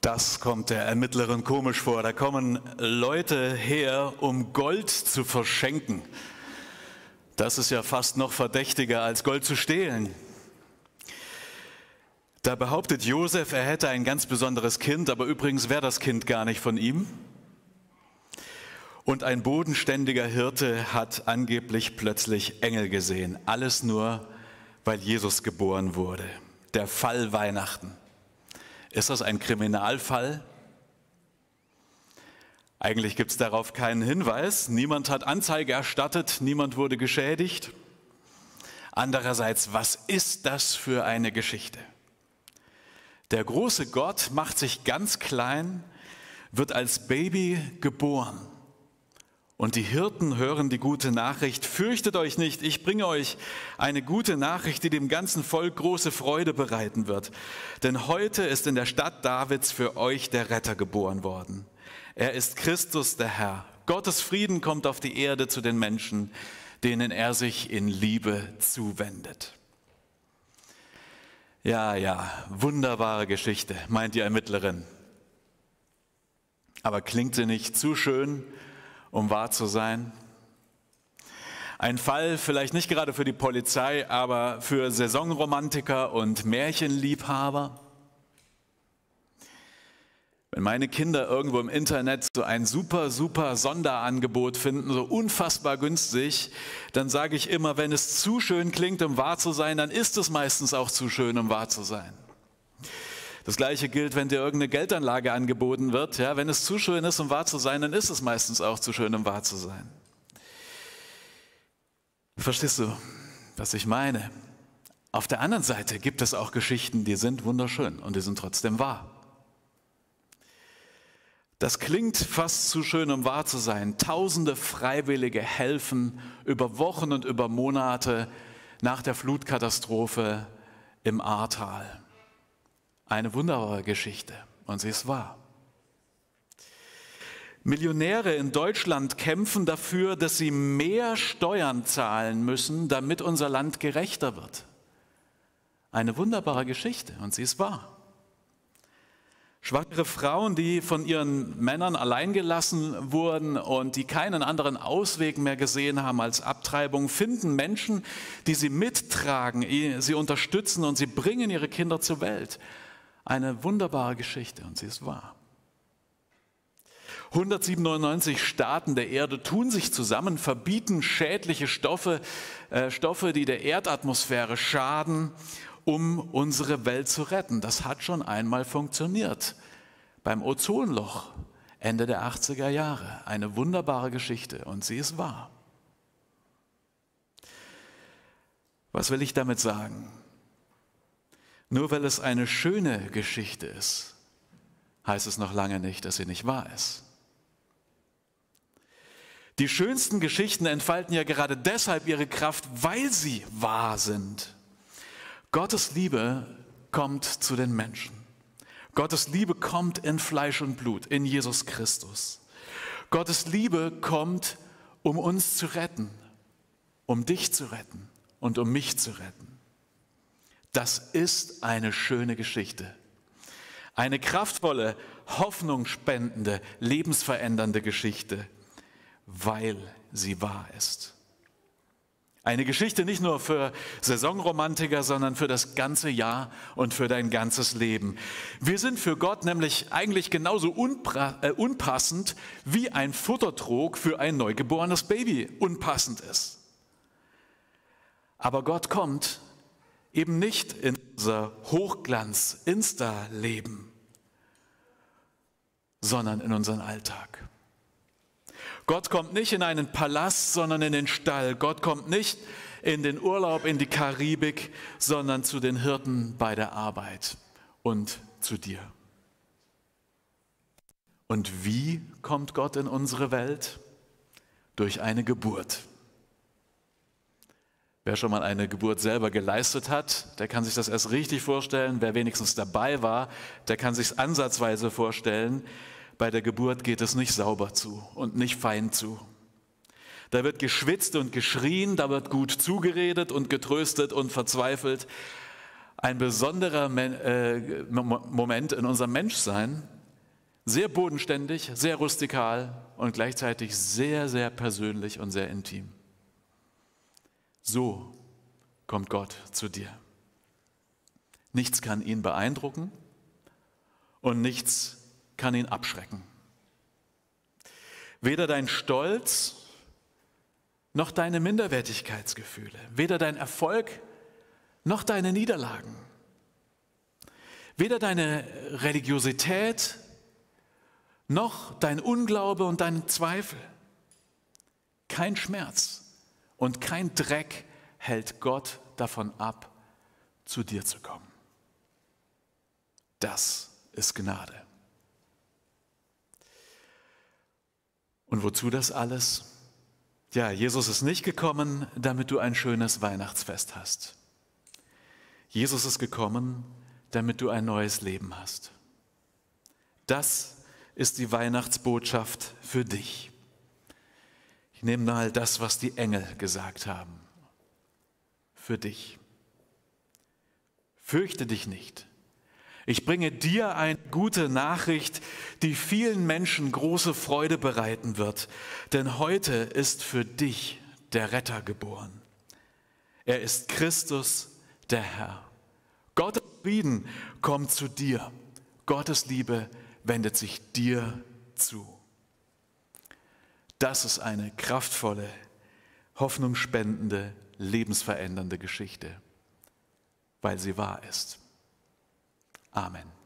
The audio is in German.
Das kommt der Ermittlerin komisch vor. Da kommen Leute her, um Gold zu verschenken. Das ist ja fast noch verdächtiger, als Gold zu stehlen. Da behauptet Josef, er hätte ein ganz besonderes Kind, aber übrigens wäre das Kind gar nicht von ihm. Und ein bodenständiger Hirte hat angeblich plötzlich Engel gesehen. Alles nur, weil Jesus geboren wurde. Der Fall Weihnachten. Ist das ein Kriminalfall? Eigentlich gibt es darauf keinen Hinweis. Niemand hat Anzeige erstattet, niemand wurde geschädigt. Andererseits, was ist das für eine Geschichte? Der große Gott macht sich ganz klein, wird als Baby geboren. Und die Hirten hören die gute Nachricht: Fürchtet euch nicht, ich bringe euch eine gute Nachricht, die dem ganzen Volk große Freude bereiten wird. Denn heute ist in der Stadt Davids für euch der Retter geboren worden. Er ist Christus der Herr. Gottes Frieden kommt auf die Erde zu den Menschen, denen er sich in Liebe zuwendet. Ja, wunderbare Geschichte, meint die Ermittlerin. Aber klingt sie nicht zu schön, um wahr zu sein? Ein Fall vielleicht nicht gerade für die Polizei, aber für Saisonromantiker und Märchenliebhaber. Wenn meine Kinder irgendwo im Internet so ein super Sonderangebot finden, so unfassbar günstig, dann sage ich immer, wenn es zu schön klingt, um wahr zu sein, dann ist es meistens auch zu schön, um wahr zu sein. Das Gleiche gilt, wenn dir irgendeine Geldanlage angeboten wird. Ja, wenn es zu schön ist, um wahr zu sein, dann ist es meistens auch zu schön, um wahr zu sein. Verstehst du, was ich meine? Auf der anderen Seite gibt es auch Geschichten, die sind wunderschön und die sind trotzdem wahr. Das klingt fast zu schön, um wahr zu sein. Tausende Freiwillige helfen über Wochen und über Monate nach der Flutkatastrophe im Ahrtal. Eine wunderbare Geschichte und sie ist wahr. Millionäre in Deutschland kämpfen dafür, dass sie mehr Steuern zahlen müssen, damit unser Land gerechter wird. Eine wunderbare Geschichte und sie ist wahr. Schwangere Frauen, die von ihren Männern allein gelassen wurden und die keinen anderen Ausweg mehr gesehen haben als Abtreibung, finden Menschen, die sie mittragen, sie unterstützen und sie bringen ihre Kinder zur Welt. Eine wunderbare Geschichte und sie ist wahr. 197 Staaten der Erde tun sich zusammen, verbieten schädliche Stoffe, die der Erdatmosphäre schaden, um unsere Welt zu retten. Das hat schon einmal funktioniert. Beim Ozonloch Ende der 80er Jahre. Eine wunderbare Geschichte und sie ist wahr. Was will ich damit sagen? Nur weil es eine schöne Geschichte ist, heißt es noch lange nicht, dass sie nicht wahr ist. Die schönsten Geschichten entfalten ja gerade deshalb ihre Kraft, weil sie wahr sind. Gottes Liebe kommt zu den Menschen. Gottes Liebe kommt in Fleisch und Blut, in Jesus Christus. Gottes Liebe kommt, um uns zu retten, um dich zu retten und um mich zu retten. Das ist eine schöne Geschichte. Eine kraftvolle, hoffnungsspendende, lebensverändernde Geschichte, weil sie wahr ist. Eine Geschichte nicht nur für Saisonromantiker, sondern für das ganze Jahr und für dein ganzes Leben. Wir sind für Gott nämlich eigentlich genauso unpassend, wie ein Futtertrog für ein neugeborenes Baby unpassend ist. Aber Gott kommt eben nicht in unser Hochglanz-Insta-Leben, sondern in unseren Alltag. Gott kommt nicht in einen Palast, sondern in den Stall. Gott kommt nicht in den Urlaub, in die Karibik, sondern zu den Hirten bei der Arbeit und zu dir. Und wie kommt Gott in unsere Welt? Durch eine Geburt. Wer schon mal eine Geburt selber geleistet hat, der kann sich das erst richtig vorstellen. Wer wenigstens dabei war, der kann sich es ansatzweise vorstellen. Bei der Geburt geht es nicht sauber zu und nicht fein zu. Da wird geschwitzt und geschrien, da wird gut zugeredet und getröstet und verzweifelt. Ein besonderer Moment in unserem Menschsein, Sehr bodenständig, sehr rustikal und gleichzeitig sehr, sehr persönlich und sehr intim. So kommt Gott zu dir. Nichts kann ihn beeindrucken und nichts kann ihn abschrecken. Weder dein Stolz noch deine Minderwertigkeitsgefühle, weder dein Erfolg noch deine Niederlagen, weder deine Religiosität noch dein Unglaube und dein Zweifel. Kein Schmerz und kein Dreck hält Gott davon ab, zu dir zu kommen. Das ist Gnade. Und wozu das alles? Ja, Jesus ist nicht gekommen, damit du ein schönes Weihnachtsfest hast. Jesus ist gekommen, damit du ein neues Leben hast. Das ist die Weihnachtsbotschaft für dich. Ich nehme mal das, was die Engel gesagt haben. Für dich. Fürchte dich nicht. Ich bringe dir eine gute Nachricht, die vielen Menschen große Freude bereiten wird. Denn heute ist für dich der Retter geboren. Er ist Christus, der Herr. Gottes Frieden kommt zu dir. Gottes Liebe wendet sich dir zu. Das ist eine kraftvolle, hoffnungsspendende, lebensverändernde Geschichte, weil sie wahr ist. Amen.